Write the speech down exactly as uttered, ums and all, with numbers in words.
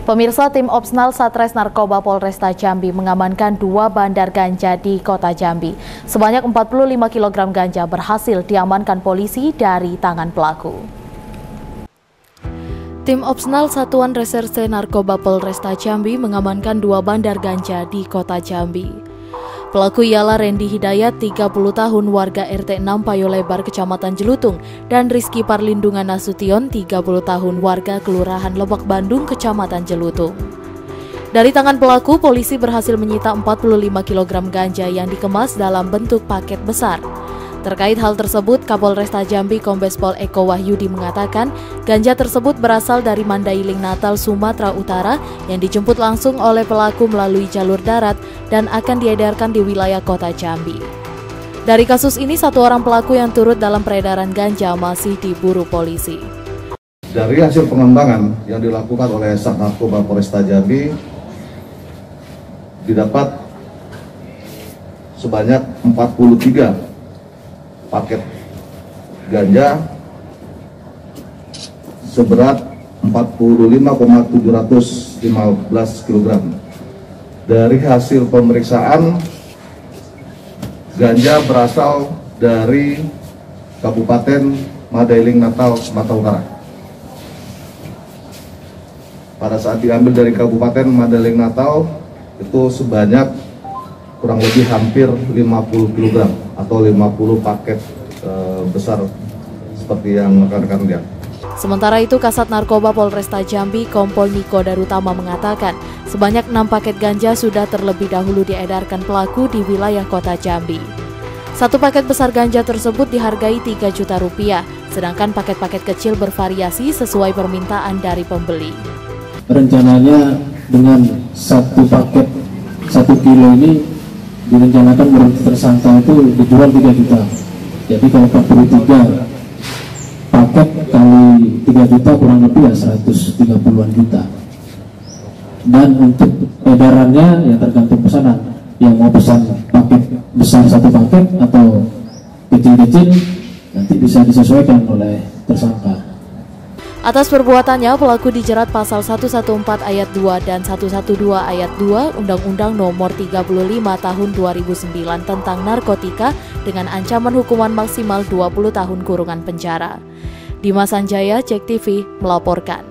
Pemirsa, tim Opsnal Satres Narkoba Polresta Jambi mengamankan dua bandar ganja di kota Jambi. Sebanyak empat puluh lima kilogram ganja berhasil diamankan polisi dari tangan pelaku. Tim Opsnal Satuan Reserse Narkoba Polresta Jambi mengamankan dua bandar ganja di kota Jambi. Pelaku ialah Randy Hidayat, tiga puluh tahun, warga R T enam Payolebar, Kecamatan Jelutung, dan Rizky Parlindungan Nasution, tiga puluh tahun, warga Kelurahan Lebak Bandung, Kecamatan Jelutung. Dari tangan pelaku, polisi berhasil menyita empat puluh lima kilogram ganja yang dikemas dalam bentuk paket besar. Terkait hal tersebut, Kapolresta Jambi Kombes Pol Eko Wahyudi mengatakan ganja tersebut berasal dari Mandailing Natal, Sumatera Utara yang dijemput langsung oleh pelaku melalui jalur darat dan akan diedarkan di wilayah kota Jambi. Dari kasus ini, satu orang pelaku yang turut dalam peredaran ganja masih diburu polisi. Dari hasil pengembangan yang dilakukan oleh Sat Narkoba Polresta Jambi, didapat sebanyak empat puluh tiga paket ganja seberat empat puluh lima koma tujuh lima belas kilogram. Dari hasil pemeriksaan, ganja berasal dari Kabupaten Mandailing Natal, Sumatera Utara. Pada saat diambil dari Kabupaten Mandailing Natal, itu sebanyak kurang lebih hampir lima puluh kilogram atau lima puluh paket e, besar seperti yang rekan-rekan lihat. Sementara itu, Kasat Narkoba Polresta Jambi Kompol Niko Darutama mengatakan sebanyak enam paket ganja sudah terlebih dahulu diedarkan pelaku di wilayah kota Jambi. Satu paket besar ganja tersebut dihargai tiga juta rupiah, sedangkan paket-paket kecil bervariasi sesuai permintaan dari pembeli. Rencananya dengan satu paket satu kilo ini direncanakan menurut tersangka itu dijual tiga juta. Jadi kalau empat puluh tiga paket kali tiga juta kurang lebih ya seratus tiga puluhan juta. Dan untuk edarannya ya tergantung pesanan. Yang mau pesan paket besar satu paket atau kecil-kecil nanti bisa disesuaikan oleh tersangka. Atas perbuatannya, pelaku dijerat pasal seratus empat belas ayat dua dan seratus dua belas ayat dua Undang-Undang Nomor tiga puluh lima Tahun dua ribu sembilan tentang narkotika dengan ancaman hukuman maksimal dua puluh tahun kurungan penjara. Dimas Sanjaya, Cek T V, melaporkan.